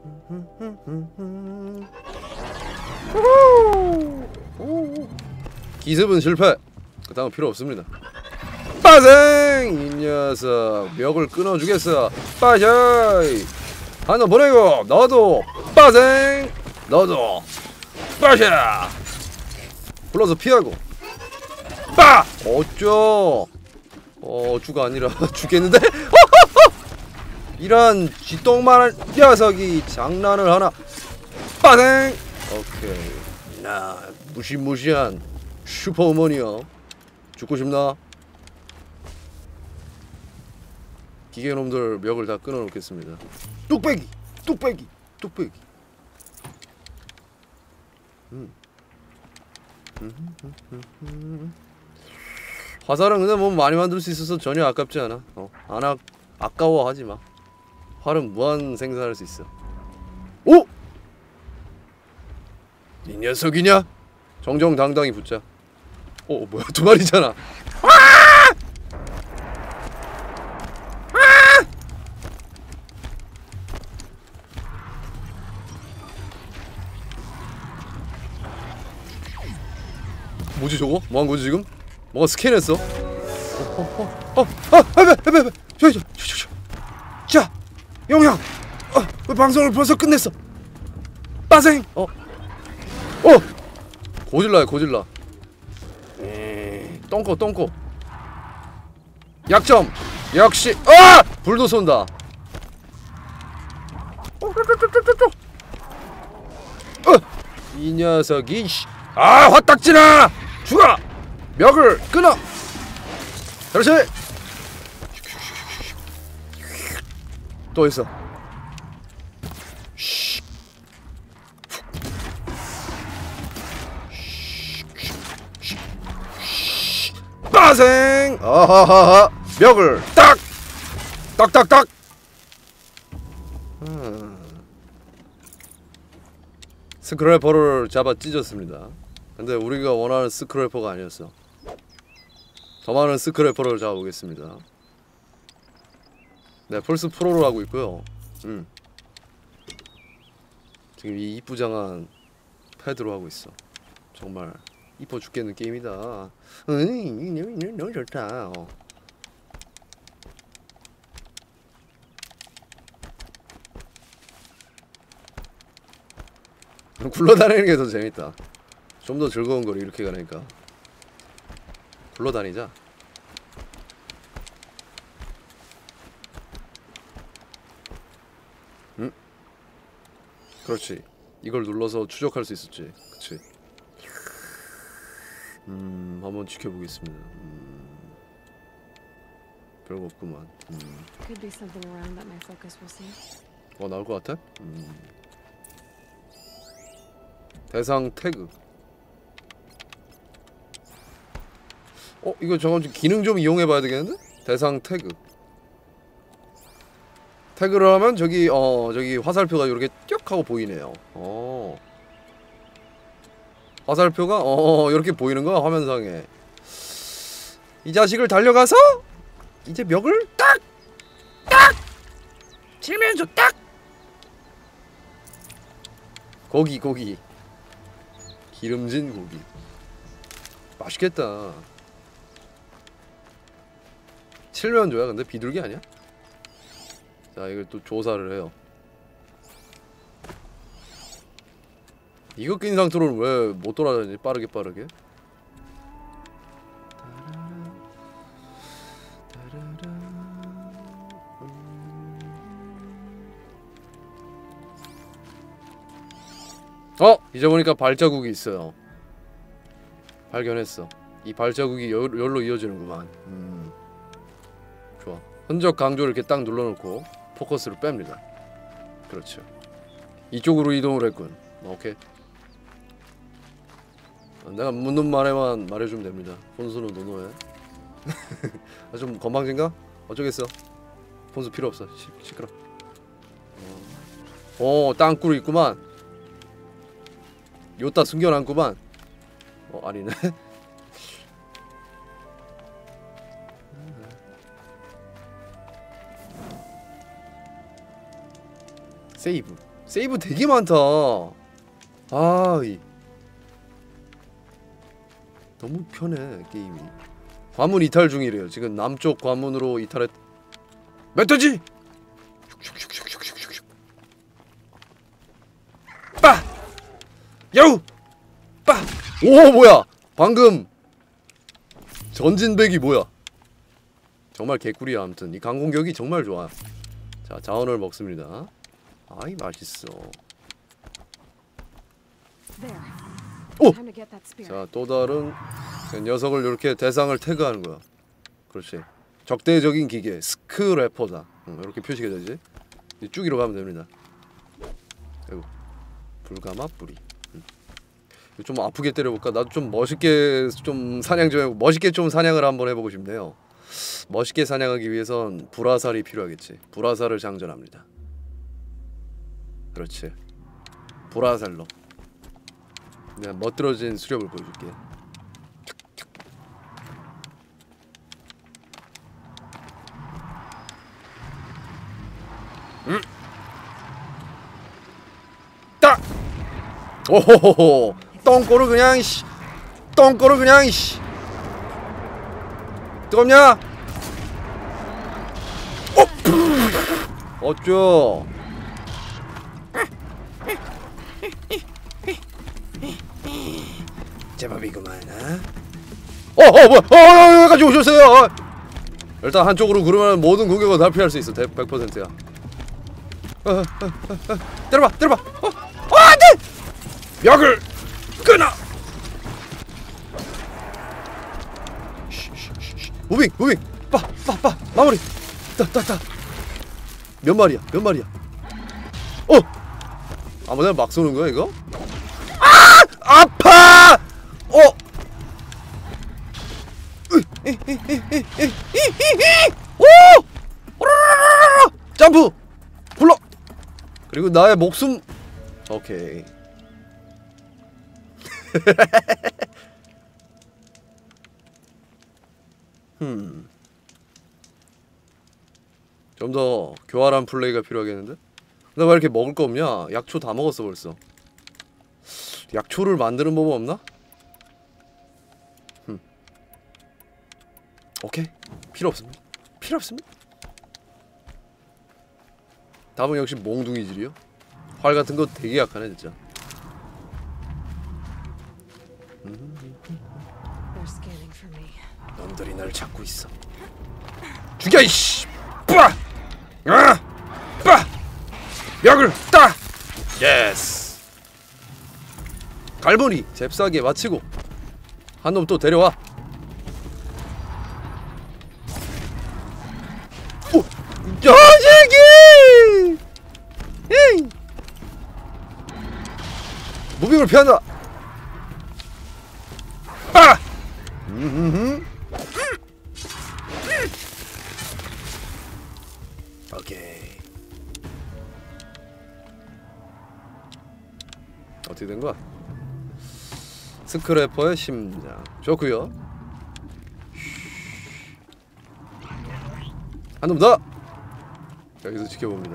기습은 실패. 그 다음은 필요 없습니다. 빠생! 이 녀석 멱을 끊어주겠어. 빠샤이! 하나 보내고 너도 빠생! 너도 빠샤! 불러서 피하고 빠! 어쩌? 어쭈가 아니라 죽겠는데? 이런 쥐똥만한 녀석이 장난을 하나. 빠생! 오케이. 나 무시무시한 슈퍼우먼이요. 죽고 싶나? 기계놈들 멱을 다 끊어놓겠습니다. 뚝배기! 뚝배기! 뚝배기! 화살은 근데 뭐 많이 만들 수 있어서 전혀 아깝지 않아. 아까워하지마. 활은 무한 생산할 수 있어. 오! 이 녀석이냐? 정정당당히 붙자. 뭐야, 두 마리잖아. 뭐지 저거? 뭐한 거지 지금? 뭐가 스캔했어? 자, 영영. 방송을 벌써 끝냈어. 빠생. 고질라야 고질라. 똥꼬. 약점. 역시. 불도 쏜다. 이 녀석이. 화딱지나. 죽어! 멱을 끊어! 그렇지! 또 있어. 빠생! 아하하하! 멱을 딱! 딱딱딱! 스크래퍼를 잡아 찢었습니다. 근데 우리가 원하는 스크래퍼가 아니었어. 더 많은 스크래퍼를 잡아보겠습니다. 네, 플스 프로로 하고 있고요. 지금 이 이쁘장한 패드로 하고 있어. 정말 이뻐 죽겠는 게임이다. 너무 좋다. 굴러다니는 게 더 재밌다. 좀 더 즐거운 걸 이렇게 가니까. 굴러다니자. 그렇지. 이걸 눌러서 추적할 수 있었지. 그치. 한번 지켜보겠습니다. 별거 없구만. 나올 것 같아? 대상 태그. 이거 저건 기능 좀 이용해봐야 되겠는데? 대상 태그. 태그를 하면 저기 화살표가 이렇게 쭉 하고 보이네요. 화살표가 이렇게 보이는 거야 화면상에. 이 자식을 달려가서 이제 멱을 딱 치면서 딱 고기 기름진 고기 맛있겠다. 칠면조야. 근데 비둘기 아니야? 자, 이걸 또 조사를 해요. 이거 낀 상태로는 왜 못 돌아다니지? 빠르게 이제 보니까 발자국이 있어요. 발견했어. 이 발자국이 열로 이어지는구만. 좋아. 흔적 강조를 이렇게 딱 눌러놓고 포커스를 뺍니다. 그렇죠. 이쪽으로 이동을 했군. 오케이. 내가 묻는 말에만 말해주면 됩니다. 폰수는 노노해. 좀 건방진가? 어쩌겠어. 폰수 필요 없어. 시끄러. 땅굴이 있구만. 요따 숨겨놨구만. 아니네. 세이브 세이브 되게 많다. 너무 편해 게임이. 관문 이탈 중이래요. 지금 남쪽 관문으로 이탈했. 멧돼지! 빠! 야우! 빠! 오 뭐야! 방금 전진백이 뭐야? 정말 개꿀이야. 아무튼 이 강공격이 정말 좋아. 자, 자원을 먹습니다. 아이 맛있어. 오! 자, 또 다른 녀석을 이렇게 대상을 태그하는 거야. 그렇지. 적대적인 기계 스크래퍼다. 이렇게 표시가 되지. 쭉 이러가면 됩니다. 아이고. 불가마 뿌리. 좀 아프게 때려볼까? 나도 좀 멋있게 좀 사냥 좀 해보고 멋있게 좀 사냥을 한번 해보고 싶네요. 멋있게 사냥하기 위해선 불화살이 필요하겠지. 불화살을 장전합니다. 그렇지. 불화살로 내가 멋들어진 수렵을 보여줄게. 딱! 오호호호! 똥꼬를 그냥 씨! 똥꼬를 그냥 씨! 뜨겁냐? 어쭈? 제법이구만. 뭐야? 가지고 오셨어요. 일단 한쪽으로 그러면 모든 공격을 다 피할 수 있어. 100%야. 때려봐. 안돼! 벽을 끊어. 무빙. 빠 마무리. 따. 몇 마리야? 아무데나 막 쏘는 거야 이거? 아파! 오! 점프! 굴러! 그리고 나의 목숨. 오케이. 좀 더 교활한 플레이가 필요하겠는데? 근데 왜 이렇게 먹을 거 없냐? 약초 다 먹었어 벌써. 약초를 만드는 법 없나? 오케이. 필요 없습니다. 답은 역시 몽둥이질이요. 활 같은 거 되게 약하네 진짜. 놈들이 날 찾고 있어. 죽여 이씨! 뿌아! 빠! 벽을 따! 예스! 갈무리 잽싸게 마치고 한 놈 또 데려와. 오! 자식이! 에이! 무빙을 피한다. 빠! 오케이. 어떻게 된 거야? 스크래퍼의 심장. 좋구요. 한 놈 더! 여기서 지켜봅니다.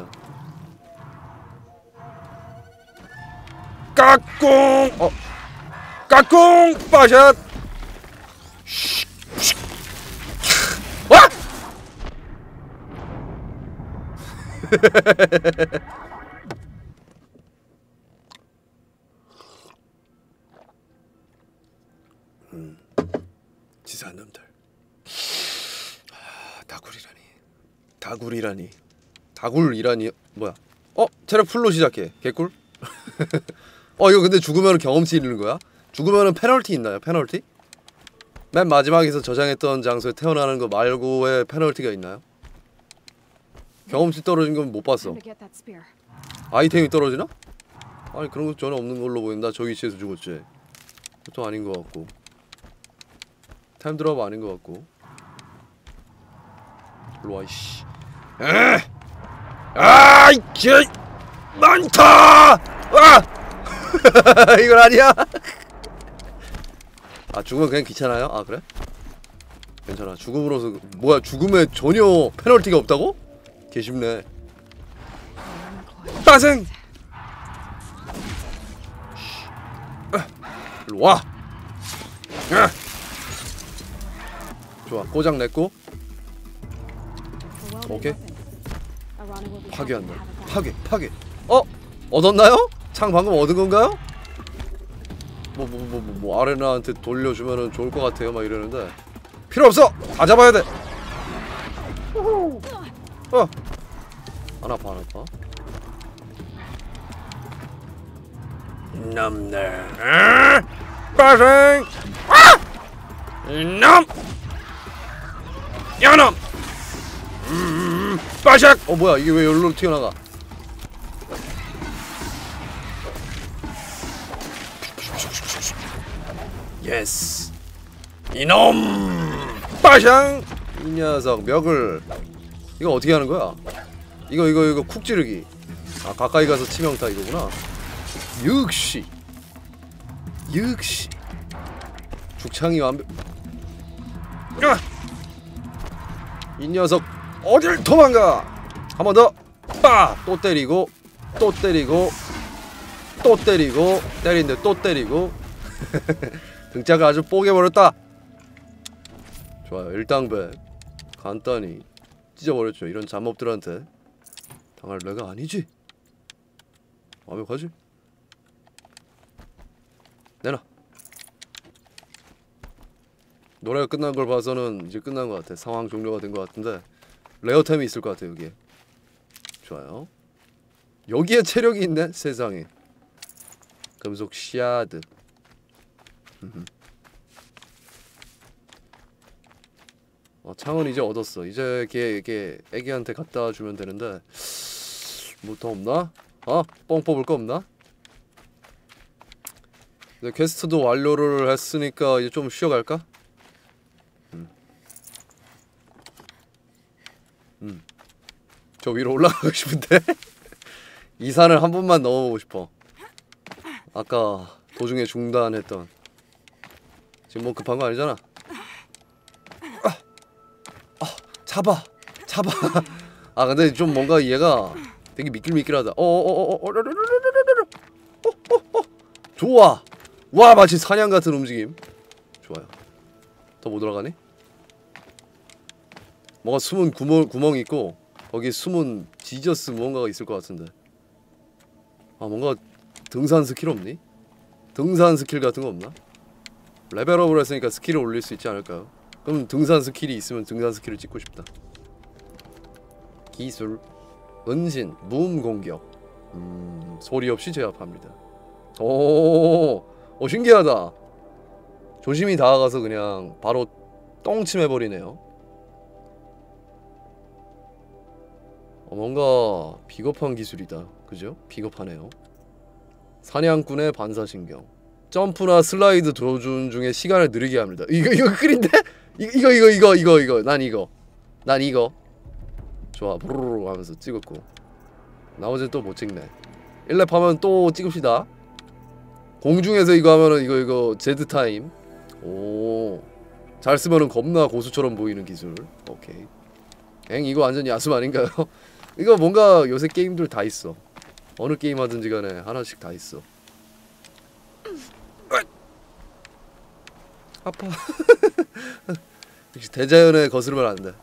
까꿍! 까꿍! 빠샷! 와! 치사한 놈들. 다굴이라니. 뭐야? 체력 풀로 시작해. 개꿀? 이거 근데 죽으면 경험치 잃는 거야? 죽으면 페널티 있나요? 페널티? 맨 마지막에서 저장했던 장소에 태어나는 거 말고의 페널티가 있나요? 경험치 떨어진 건 못 봤어. 아이템이 떨어지나? 아니 그런 거 전혀 없는 걸로 보인다. 저 위치에서 죽었지. 또 아닌 것 같고. 타임드랍 아닌 것 같고. 일로와 이씨. 아이 개 많다. 이건 아니야. 죽으면 그냥 귀찮아요? 아 그래? 괜찮아. 죽음으로서 뭐야? 죽음에 전혀 페널티가 없다고? 개쉽네. 빠생! 일로 와. 좋아, 고장 냈고. 오케이. 파괴한다. 파괴. 얻었나요? 창 방금 얻은 건가요? 뭐 아레나한테 돌려주면은 좋을 것 같아요. 막 이러는데 필요 없어. 다 잡아야 돼. 안 아파. 이놈들. 빠생. 이놈. 야놈. 빠샥. 뭐야 이게 왜 여기로 튀어나가? 예스. 이놈. 빠샹. 이 녀석 멱을. 이거 어떻게 하는 거야? 이거 쿡 찌르기. 아, 가까이 가서 치명타 이거구나. 역시 죽창이 완벽. 이 녀석 어딜 도망가. 한 번 더. 또 때리고 때리는데 또 때리고. 등짝을 아주 뽀개버렸다. 좋아요. 일당백 간단히 찢어버렸죠. 이런 잡몹들한테 당할 내가 아니지. 완벽하지? 내놔. 노래가 끝난 걸 봐서는 이제 끝난 것 같아. 상황 종료가 된 것 같은데 레어템이 있을 것 같아 여기에. 좋아요. 여기에 체력이 있네 세상에. 금속 샤드. 창은 이제 얻었어. 이제 걔 애기한테 갖다 주면 되는데 뭐 더 없나? 뻥 뽑을 거 없나? 근데 퀘스트도 완료를 했으니까 이제 좀 쉬어갈까? 저 위로 올라가고 싶은데? 이 산을 한 번만 넘어보고 싶어. 아까 도중에 중단했던. 지금 뭐 급한 거 아니잖아. 잡아. 근데 좀 뭔가 얘가 되게 미끌미끌하다. 좋아. 와, 마치 사냥 같은 움직임. 좋아요. 더 못 올라가네? 뭔가 숨은 구멍이 있고 거기 숨은 지저스 뭔가가 있을 것 같은데. 뭔가 등산 스킬 없니? 등산 스킬 같은 거 없나? 레벨업을 했으니까 스킬을 올릴 수 있지 않을까요? 그럼 등산 스킬이 있으면 등산 스킬을 찍고 싶다. 기술 은신 무음 공격. 소리 없이 제압합니다. 신기하다. 조심히 다가가서 그냥 바로 똥침해버리네요. 뭔가 비겁한 기술이다. 그죠? 비겁하네요. 사냥꾼의 반사신경. 점프나 슬라이드 도전 중에 시간을 느리게 합니다. 이거 끌인데? 이거. 난 이거. 좋아. 부르르 하면서 찍었고. 나머지는 또 못 찍네. 1렙 하면 또 찍읍시다. 공중에서 이거 하면은 이거 제드 타임. 잘 쓰면은 겁나 고수처럼 보이는 기술. 오케이. 이거 완전 야숨 아닌가요? 이거 뭔가 요새 게임들 다 있어. 어느 게임 하든지 간에 하나씩 다 있어. 아파. 역시 대자연에 거스르면 안 돼.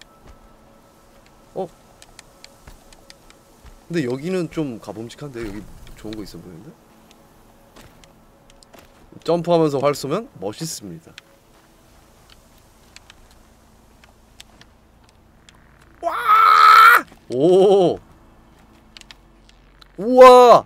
근데 여기는 좀 가봄직한데? 여기 좋은 거 있어 보이는데? 점프하면서 활 쏘면 멋있습니다. 와! 오! 우와!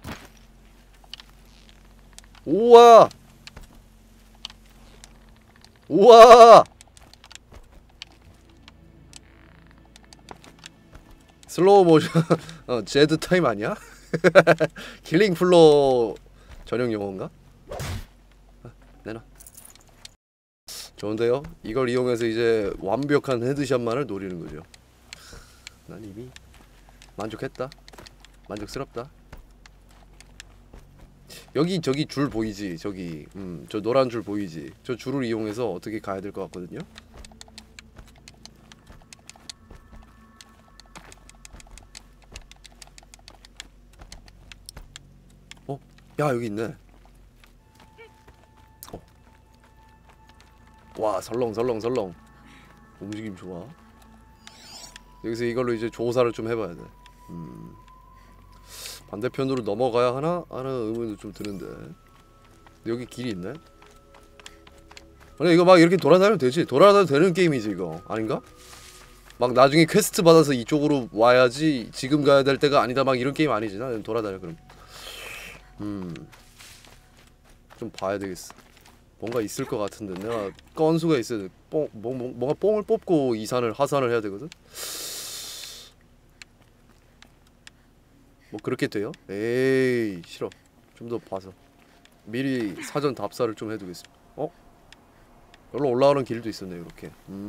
슬로우 모션. 제드 타임 아니야? 킬링 플로 전용 용어인가? 내놔. 좋은데요? 이걸 이용해서 이제 완벽한 헤드샷만을 노리는 거죠. 난 이미 만족했다. 만족스럽다. 여기 저기 줄 보이지? 저기 저 노란 줄 보이지? 저 줄을 이용해서 어떻게 가야 될 것 같거든요? 야, 여기 있네. 좋아. 설렁설렁설렁. 움직임 좋아. 여기서 이걸로 이제 조사를 좀 해봐야 돼. 반대편으로 넘어가야 하나? 하는 의문도 좀 드는데. 여기 길이 있네? 아니 이거 막 이렇게 돌아다니면 되지. 돌아다녀도 되는 게임이지 이거. 아닌가? 막 나중에 퀘스트 받아서 이쪽으로 와야지 지금 가야 될 때가 아니다 막 이런 게임 아니지. 나 돌아다녀 그럼. 좀 봐야 되겠어. 뭔가 있을 것 같은데 내가 건수가 있어야 돼. 뭔가 뽕을 뽑고 이산을 하산을 해야 되거든. 뭐 그렇게 돼요? 에이 싫어. 좀 더 봐서 미리 사전 답사를 좀 해두겠습니다. 어? 여기로 올라오는 길도 있었네 이렇게.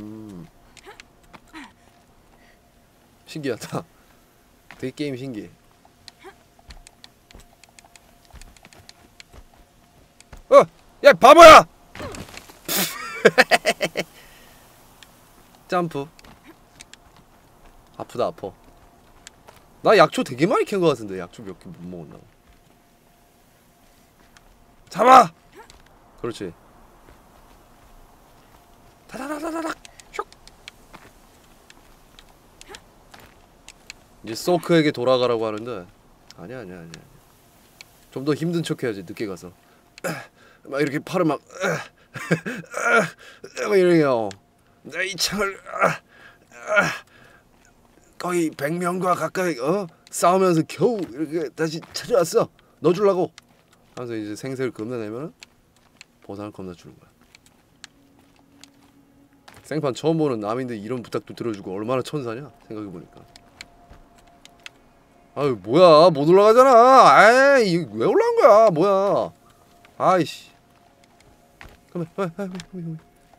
신기하다. 되게 게임 신기해. 야 바보야! 점프. 아프다 아파. 나 약초 되게 많이 캔 거 같은데 약초 몇 개 못 먹었나? 잡아! 그렇지. 다다다다닥. 슉. 이제 소크에게 돌아가라고 하는데 아니야. 좀 더 힘든 척 해야지 늦게 가서. 막 이렇게 팔을 막 이래요. 내 이 창을 거의 100명과 가까이 싸우면서 겨우 이렇게 다시 찾아왔어. 넣어주려고. 하면서 이제 생색을 겁내내면 보상을 겁나 주는 거야. 생판 처음 보는 남인데 이런 부탁도 들어주고 얼마나 천사냐 생각해보니까. 아유 뭐야 못 올라가잖아. 에이 왜 올라간 거야 뭐야. 아이씨. 그만.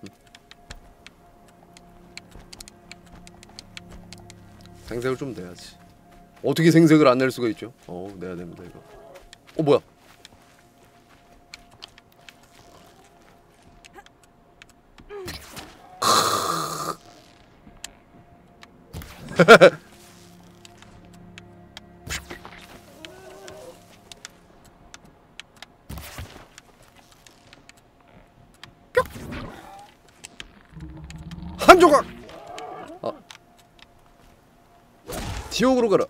생색을 좀 내야지. 어떻게 생색을 안 낼 수가 있죠? 내야 됩니다 이거. 뭐야? 한 조각. 지옥으로 가라.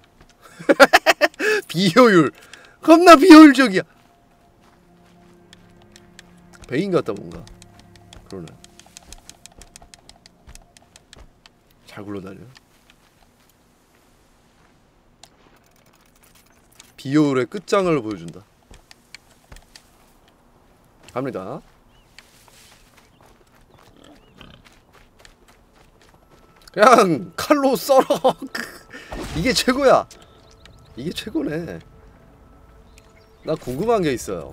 비효율. 겁나 비효율적이야. 베인 같다 뭔가. 그러네. 잘 굴러다녀. 비효율의 끝장을 보여준다. 갑니다. 그냥 칼로 썰어. 이게 최고야. 이게 최고네. 나 궁금한 게 있어요.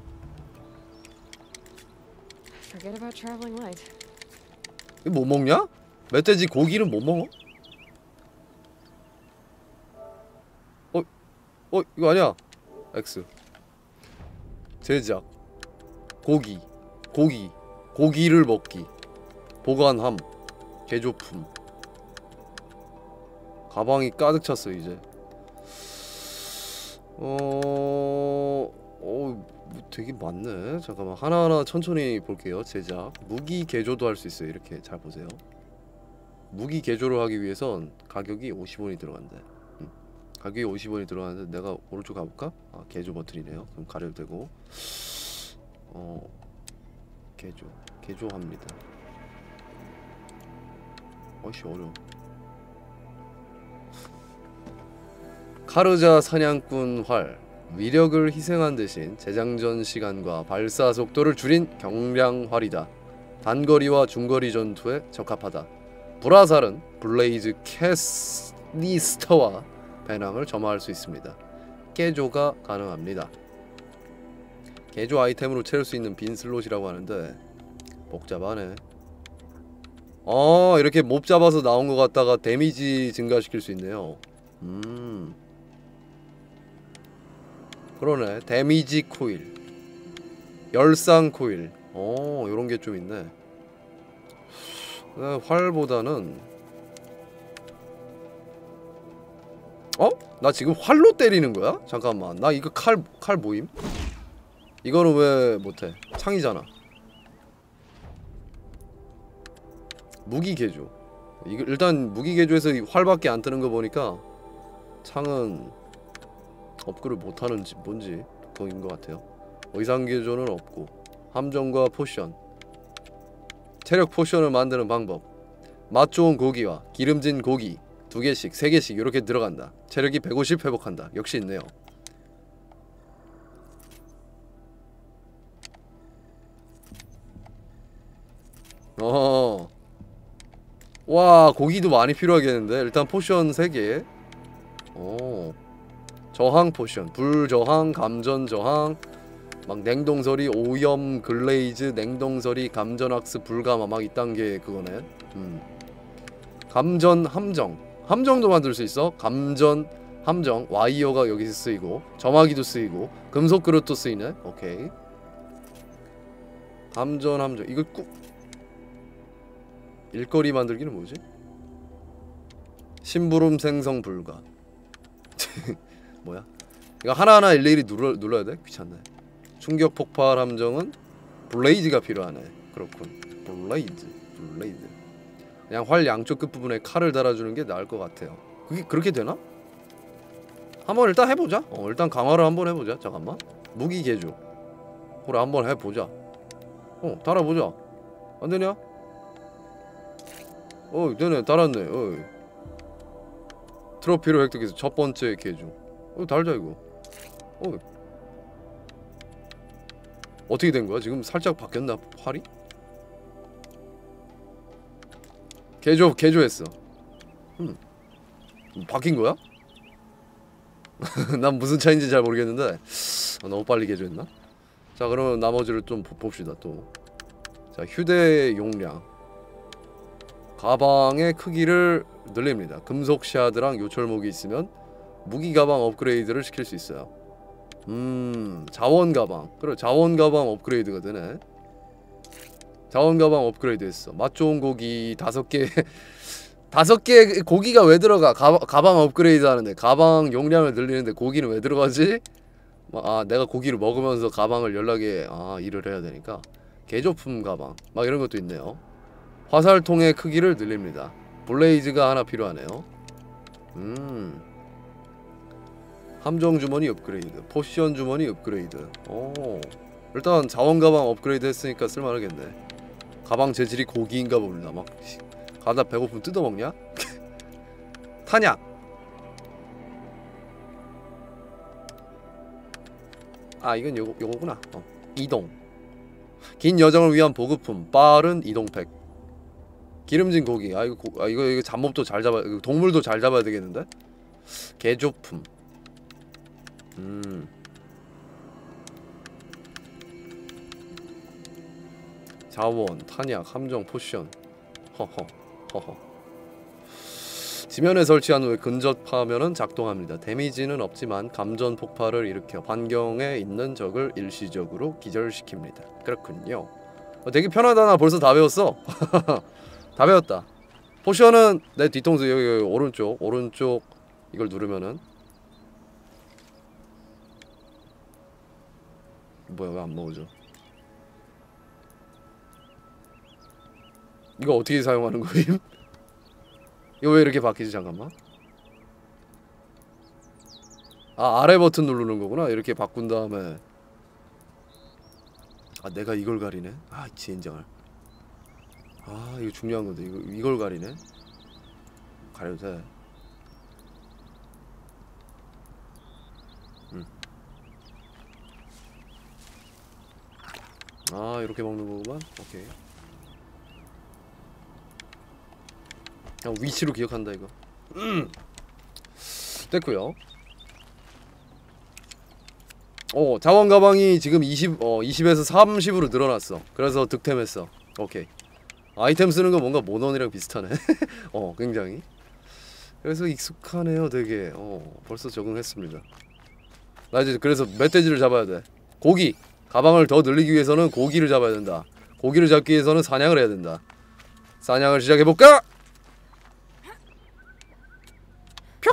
이거 뭐 먹냐? 멧돼지 고기는 못 먹어? 이거 아니야. X. 제작. 고기를 먹기. 보관함. 개조품. 가방이 가득 찼어 이제. 되게 많네. 잠깐만 하나하나 천천히 볼게요. 제작. 무기 개조도 할 수 있어요. 이렇게 잘 보세요. 무기 개조를 하기 위해선 가격이 50원이 들어간대. 가격이 50원이 들어가는데 내가 오른쪽 가볼까? 개조 버튼이네요. 그럼 가려도 되고. 개조합니다. 어이씨 어려워. 카르자 사냥꾼 활. 위력을 희생한 대신 재장전 시간과 발사 속도를 줄인 경량 활이다. 단거리와 중거리 전투에 적합하다. 브라살은 블레이즈 캐니스터와 배낭을 점화할 수 있습니다. 개조가 가능합니다. 개조 아이템으로 채울 수 있는 빈 슬롯이라고 하는데 복잡하네. 이렇게 몹 잡아서 나온 거 갖다가 데미지 증가시킬 수 있네요. 그러네. 데미지 코일, 열상 코일. 요런 게 좀 있네. 활보다는 나 지금 활로 때리는 거야? 잠깐만. 나 이거 칼 모임? 이거는 왜 못해? 창이잖아. 무기 개조. 이거 일단 무기 개조에서 활밖에 안 뜨는 거 보니까 창은 업그레이드 못하는지 뭔지 그거인 것 같아요. 의상 개조는 없고 함정과 포션, 체력 포션을 만드는 방법, 맛 좋은 고기와 기름진 고기 2개씩 3개씩 이렇게 들어간다. 체력이 150 회복한다. 역시 있네요. 와, 고기도 많이 필요하겠는데. 일단 포션 3개. 저항 포션, 불 저항, 감전 저항, 막 냉동서리, 오염 글레이즈, 냉동서리, 감전 학스, 불감화 막 이딴 게 그거네. 감전 함정, 함정도 만들 수 있어. 감전 함정, 와이어가 여기서 쓰이고, 점화기도 쓰이고, 금속 그릇도 쓰이네. 오케이. 감전 함정, 이거 꾹 일거리 만들기는 뭐지? 심부름 생성 불가. 뭐야? 이거 하나하나 일일이 눌러야 돼? 귀찮네. 충격 폭발 함정은 블레이즈가 필요하네. 그렇군. 블레이즈. 그냥 활 양쪽 끝부분에 칼을 달아주는 게 나을 것 같아요. 그게 그렇게 되나? 한번 일단 해보자. 일단 강화를 한번 해보자. 잠깐만. 무기 개조. 그래, 한번 해보자. 달아보자. 안되냐? 되네. 달았네. 트로피를 획득해서 첫 번째 개조. 달자 이거. 어떻게 된 거야? 지금 살짝 바뀌었나? 활이? 개조했어. 바뀐 거야? 난 무슨 차인지 잘 모르겠는데 너무 빨리 개조했나? 자, 그러면 나머지를 좀 봅시다 또. 자, 휴대 용량. 가방의 크기를 늘립니다. 금속 샤드랑 요철목이 있으면 무기 가방 업그레이드를 시킬 수 있어요. 자원 가방. 그래, 자원 가방 업그레이드가 되네. 자원 가방 업그레이드 했어. 맛 좋은 고기 5개. 5개 고기가 왜 들어가? 가방 업그레이드 하는데 가방 용량을 늘리는데 고기는 왜 들어가지? 내가 고기를 먹으면서 가방을 연락에 일을 해야 되니까. 개조품 가방 막 이런 것도 있네요. 화살통의 크기를 늘립니다. 블레이즈가 하나 필요하네요. 함정 주머니 업그레이드, 포션 주머니 업그레이드. 일단 자원 가방 업그레이드 했으니까 쓸만하겠네. 가방 재질이 고기인가 봅니다. 막 가다 배고프면 뜯어먹냐? 탄약. 이건 요거구나. 이동. 긴 여정을 위한 보급품, 빠른 이동팩. 기름진 고기. 이거 잡몹도 잘 잡아, 동물도 잘 잡아야 되겠는데? 개조품. 자원, 탄약, 함정, 포션. 허허. 지면에 설치한 후에 근접하면은 작동합니다. 데미지는 없지만 감전 폭발을 일으켜 반경에 있는 적을 일시적으로 기절시킵니다. 그렇군요. 되게 편하다. 나 벌써 다 배웠어. 다 배웠다. 포션은 내 뒤통수 여기 오른쪽 이걸 누르면은 뭐야, 왜 안 먹어져? 이거 어떻게 사용하는 거임? 이거 왜 이렇게 바뀌지? 잠깐만. 아래 버튼 누르는 거구나. 이렇게 바꾼 다음에 내가 이걸 가리네. 젠장을. 이거 중요한 건데 이걸 가리네. 가려도 돼. 이렇게 먹는 거구만. 오케이. 위치로 기억한다 이거. 됐고요. 자원 가방이 지금 20에서 30으로 늘어났어. 그래서 득템했어. 오케이. 아이템 쓰는 거 뭔가 모넌이랑 비슷하네. 굉장히. 그래서 익숙하네요 되게. 벌써 적응했습니다. 나 이제 그래서 멧돼지를 잡아야 돼. 고기. 가방을 더 늘리기 위해서는 고기를 잡아야 된다. 고기를 잡기 위해서는 사냥을 해야 된다. 사냥을 시작해볼까? 표!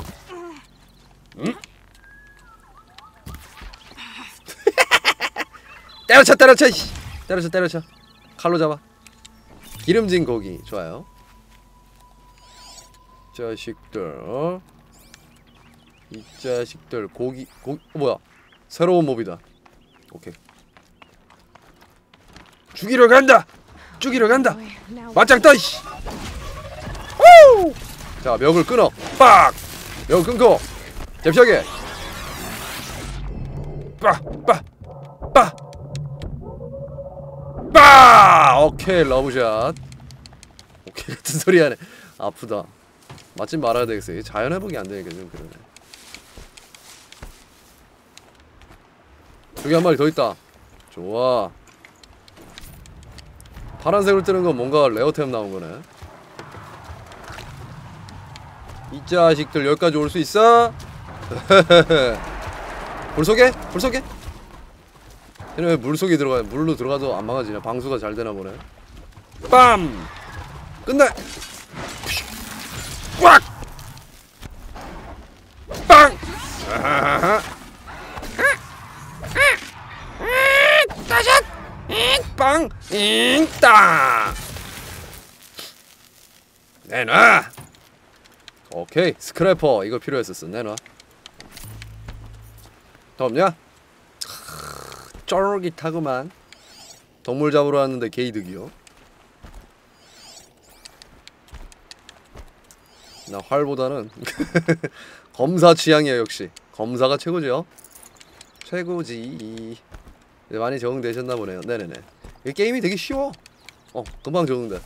때려쳐! 칼로 잡아. 기름진 고기 좋아요. 자식들 어? 이 자식들 고기 뭐야 새로운 몹이다. 오케이 죽이러 간다. 죽이러 간다. 맞짱 떠 이씨. 자 멱을 끊어. 빡 멱을 끊고 잽시하게 빠 오케이 러브샷. 오케이 같은 소리 하네. 아프다. 맞지 말아야 되겠어. 자연 회복이 안 되니까 좀 그러네. 여기 한 마리 더 있다. 좋아. 파란색으로 뜨는 건 뭔가 레어템 나온 거네. 이 자식들 여기까지 올 수 있어? 물속에? 물속에? 얘네 왜 물속에 들어가요? 물로 들어가도 안 망가지냐? 방수가 잘 되나 보네. 빰! 끝내! 꽉! 빵! 따샷! 빵! 따! 내놔! 오케이 스크래퍼 이거 필요했었어. 내놔. 더 없냐? 쫄깃하구만. 동물 잡으러 왔는데 개이득이요. 나 활보다는 검사 취향이야. 역시 검사가 최고죠. 최고지. 많이 적응되셨나 보네요. 네네네. 이 게임이 되게 쉬워. 금방 적응돼.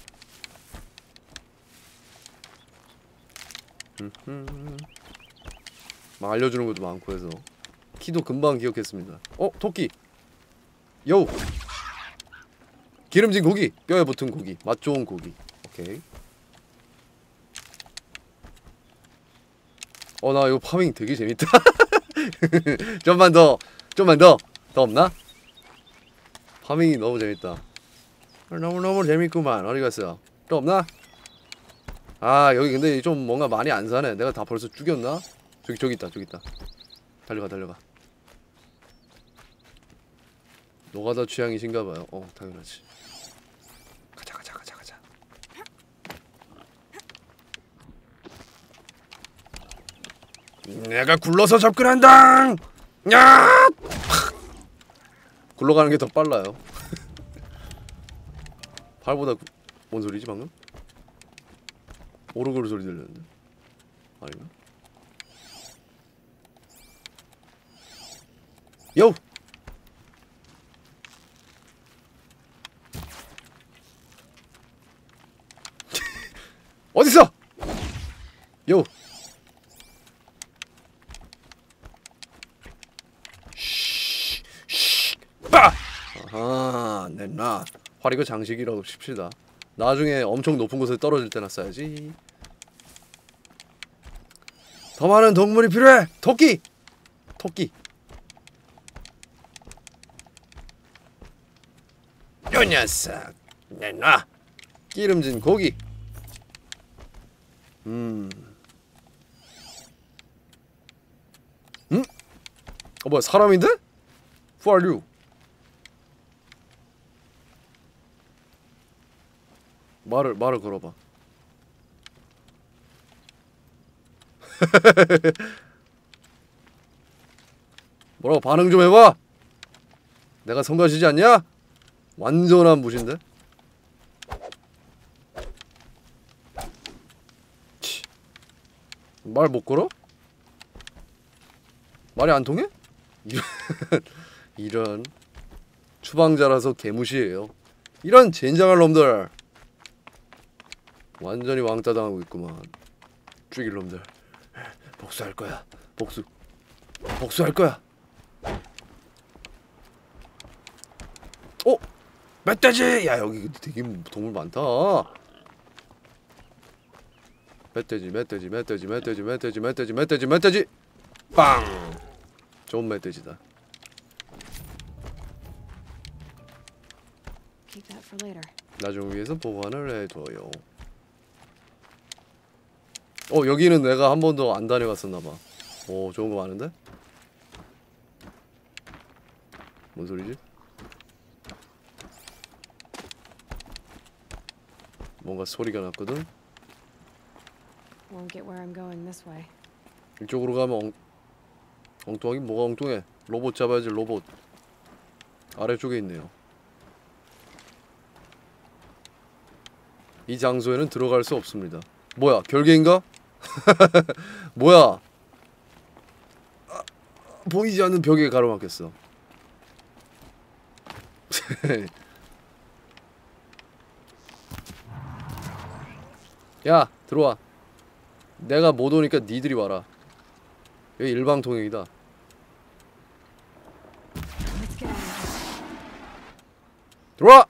막 알려주는 것도 많고 해서 키도 금방 기억했습니다. 토끼. 요. 기름진 고기. 뼈에 붙은 고기. 맛 좋은 고기. 오케이. 나 이거 파밍 되게 재밌다. 좀만 더 없나? 파밍이 너무 재밌다. 너무 재밌구만. 어디 갔어? 또 없나? 아 여기 근데 좀 뭔가 많이 안 사네. 내가 다 벌써 죽였나? 저기 있다. 달려가. 노가다 취향이신가봐요. 당연하지. 가자. 내가 굴러서 접근한다. 야! 굴러가는 게 더 빨라요. 팔보다 뭔 소리지 방금? 오르골 소리 들렸는데 아닌가? 요! 어딨어? 요! 빠! 아하 냈나. 활이고 장식이라고 칩시다. 나중에 엄청 높은 곳에 떨어질 때나 써야지. 더 많은 동물이 필요해! 토끼! 요 녀석! 내놔! 기름진 고기! 뭐야 사람인데? Who are you? 말을 걸어봐. 뭐라고 반응 좀 해봐. 내가 성가시지 않냐? 완전한 무신데? 말 못 걸어? 말이 안 통해? 이런 추방자라서 개무시해요. 이런 젠장할 놈들. 완전히 왕따 당하고 있구만. 죽일 놈들. 복수할 거야. 복수할 거야. 멧돼지! 야 여기 되게 동물 많다. 멧돼지. 빵! 좋은 멧돼지다. 나중을 위해서 보관을 해둬요. 여기는 내가 한 번도 안 다녀갔었나봐. 좋은 거 많은데? 뭔 소리지? 뭔가 소리가 났거든? Won't get where I'm going this way. 이쪽으로 가면 엉뚱하긴 뭐가 엉뚱해. 로봇 잡아야지 로봇. 아래쪽에 있네요. 이 장소에는 들어갈 수 없습니다. 뭐야 결계인가? 뭐야 보이지 않는 벽에 가로막혔어. 야 들어와. 내가 못 오니까 니들이 와라. 여기 일방통행이다. 들어와!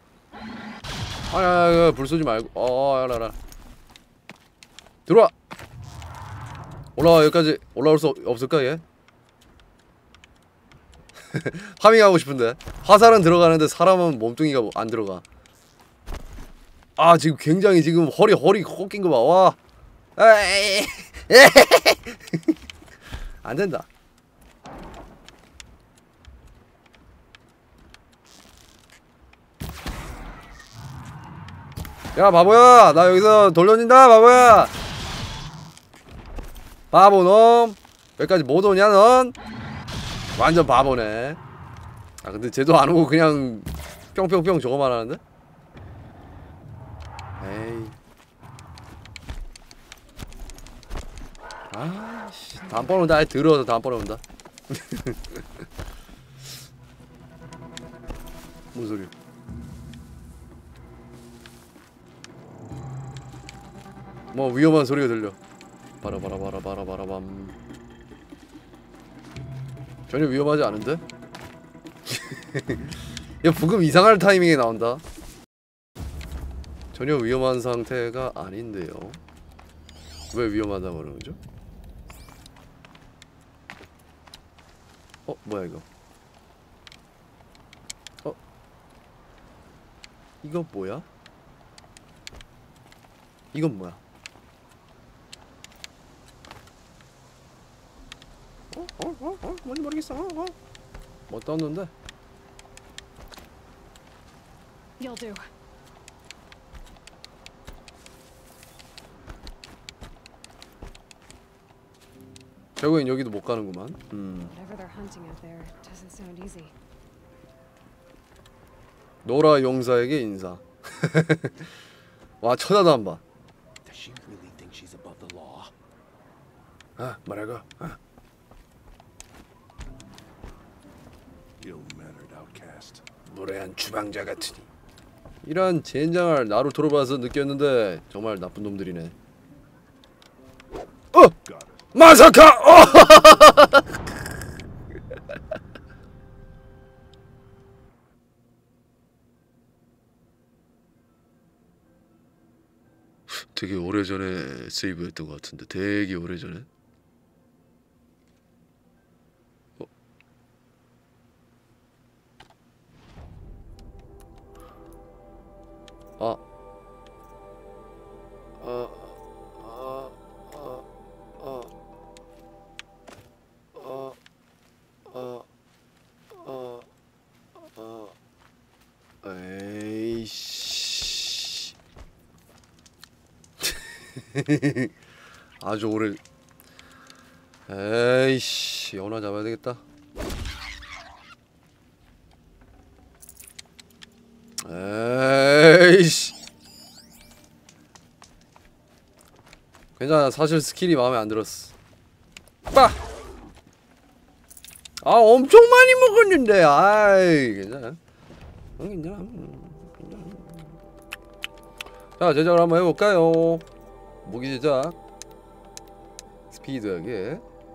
아야 불 쏘지 말고 알아 들어와! 올라와. 여기까지 올라올 수 없을까 얘? 파밍하고 싶은데 화살은 들어가는데 사람은 몸뚱이가 안 들어가. 아 지금 굉장히 지금 허리 꺾인 거 봐. 와 안 된다. 야 바보야 나 여기서 돌려준다 바보야. 바보놈 여기까지 못 오냐 넌? 완전 바보네. 아 근데 쟤도 안 오고 그냥 뿅뿅뿅 저거만 하는데? 에이 아씨 다음번에 온다. 아예 들어서 다음번에 온다. 뭔 소리야. 뭐 위험한 소리가 들려. 바라바라바라바라바라밤. 전혀 위험하지 않은데? 야 부금 이상할 타이밍에 나온다. 전혀 위험한 상태가 아닌데요. 왜 위험하다고 그러는 거죠? 뭐야 이거? 이거 뭐야? 이건 뭐야? 뭔지 모르겠어. 뭐 떴는데? You'll do. 결국엔 여기도 못 가는구만. Whatever they're hunting out there doesn't sound easy. 노라 용사에게 인사. 와 쳐다도 안 봐. Does she really think she's above the law? 뭐라고? Ill-mannered outcast. 무례한 추방자 같으니. 이런 젠장을 나루토로 봐서 느꼈는데 정말 나쁜 놈들이네. Got it. 마사카! 되게 오래전에 세이브했던 것 같은데 되게 오래전에. 에이씨. 아주 오래. 에이씨 연화 잡아야 되겠다. 에이씨 괜찮아. 사실 스킬이 마음에 안 들었어. 빠! 엄청 많이 먹었는데. 아이 괜찮아. 괜찮아. 자 제작을 한번 해볼까요? 무기 제작 스피드하게.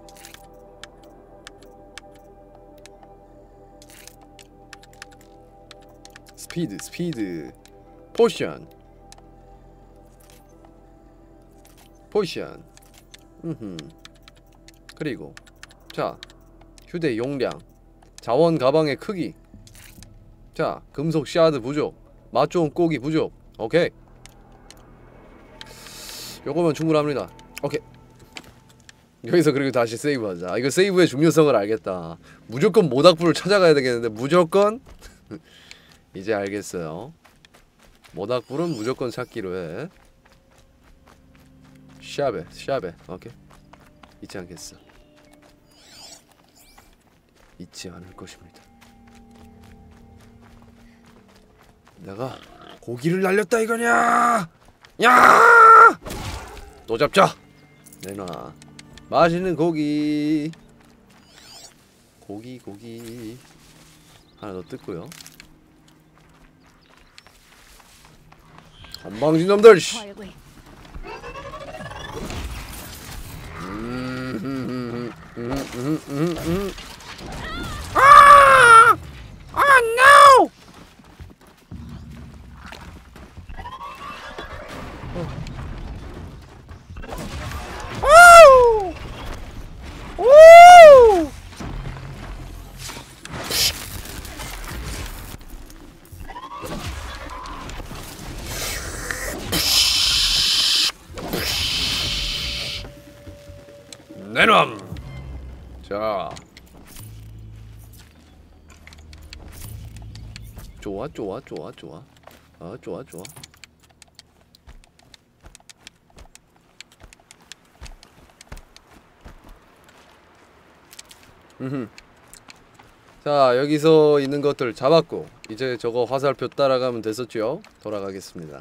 스피드 포션 그리고 자 휴대 용량, 자원 가방의 크기, 자 금속 샤드 부족, 맛 좋은 고기 부족. 오케이 요거면 충분합니다. 오케이 여기서 그리고 다시 세이브하자. 이거 세이브의 중요성을 알겠다. 무조건 모닥불을 찾아가야 되겠는데 무조건 이제 알겠어요. 모닥불은 무조건 찾기로 해. 샵에 오케이. 잊지 않겠어. 잊지 않을 것입니다. 내가 고기를 날렸다 이거냐? 야! 또 잡자. 내놔. 맛있는 고기. 고기 하나 더 뜯고요. 건방진 놈들. 씨. Quietly. 아! 아, no! 오! 오! 내놈. 자. 좋아. 좋아. 자, 여기서 있는 것들 잡았고 이제 저거 화살표 따라가면 됐었죠? 돌아가겠습니다.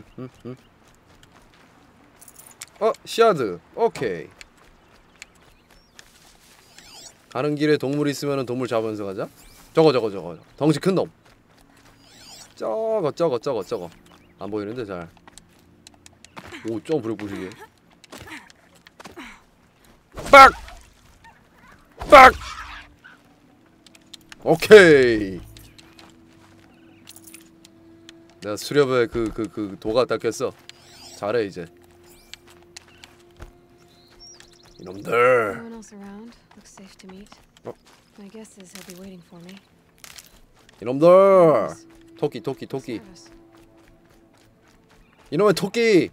시아드. 오케이. 가는 길에 동물 있으면 동물 잡으면서 가자. 저거 덩치 큰 놈. 저거 안 보이는데 잘. 오, 점프를 보시게. 빡! 오케이. 내가 수렵에 그 도가 닦였어. 잘해 이제. 이놈들. No one else around. Looks safe to meet. My guess is he'll be waiting for me. 이놈들. 토끼. Service. 이놈의 토끼.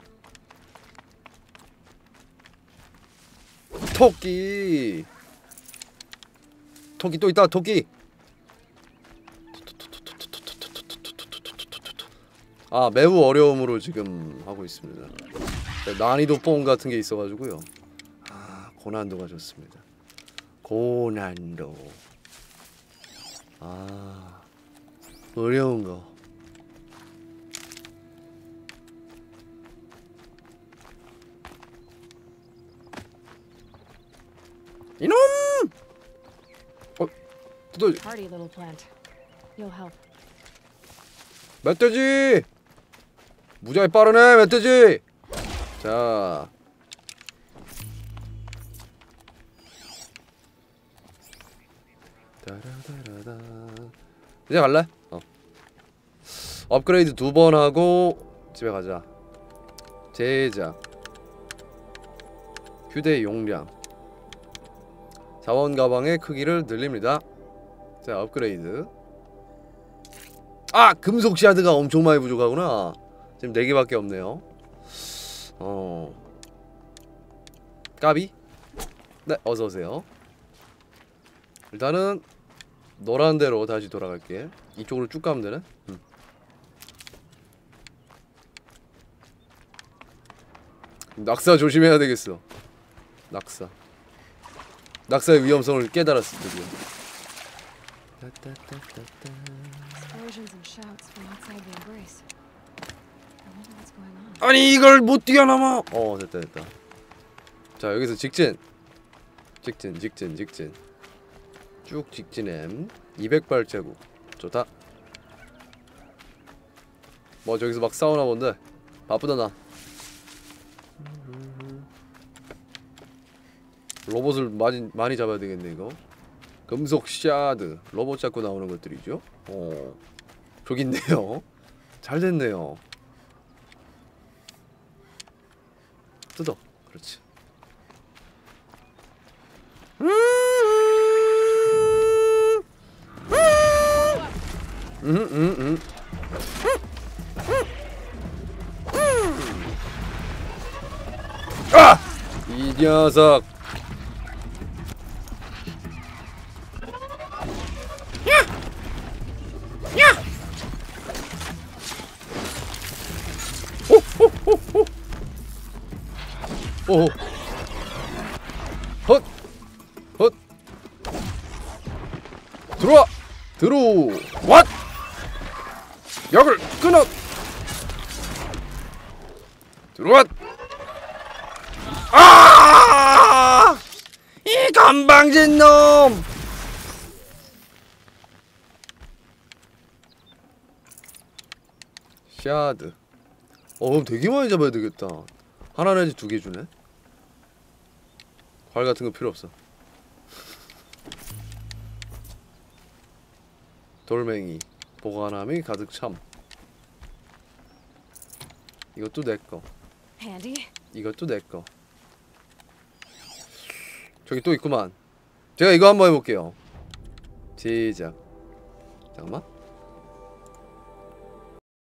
또 있다. 토끼. 아, 매우 어려움으로 지금 하고 있습니다. 난이도 뽕 같은 게 있어가지고요. 아, 고난도가 좋습니다. 고난도. 아, 어려운 거. 이놈! 또 Hardy little plant. You'll help. 멧돼지! 무지하게 빠르네, 멧돼지! 자. 따라다라다. 이제 갈래? 업그레이드 2번 하고 집에 가자. 제작. 휴대 용량. 자원 가방의 크기를 늘립니다. 자, 업그레이드. 아! 금속 샤드가 엄청 많이 부족하구나. 지금 4개밖에 없네요. 까비? 네, 어서오세요. 일단은 노란 데로 다시 돌아갈게. 이쪽으로 쭉 가면 되네? 낙사 조심해야 되겠어. 낙사의 위험성을 깨달았을 드디어. Explosions and shouts from outside the embrace. I wonder what's going on. 아니 이걸 못 뛰어넘어. 됐다. 자, 여기서 직진. 쭉 직진햄. 200발자국. 좋다. 뭐 저기서 막 싸우나 본데. 바쁘다 나. 로봇을 많이 잡아야 되겠네 이거. 금속 샤드. 로봇 잡고 나오는 것들이죠. 저기 있네요. 잘 됐네요. 뜯어. 그렇지. 아! 이 녀석. 오. 헛. 헛. 들어와. 왓. 약을 끊어. 들어와. 아! 이 건방진 놈. 샤드. 그럼 되게 많이 잡아야 되겠다. 하나 내지 2개 주네. 괄 같은 거 필요 없어. 돌멩이, 보관함이 가득 참. 이것도 내 거. Handy. 이것도 내 거. 저기 또 있구만. 제가 이거 한번 해볼게요. 시작. 잠깐만.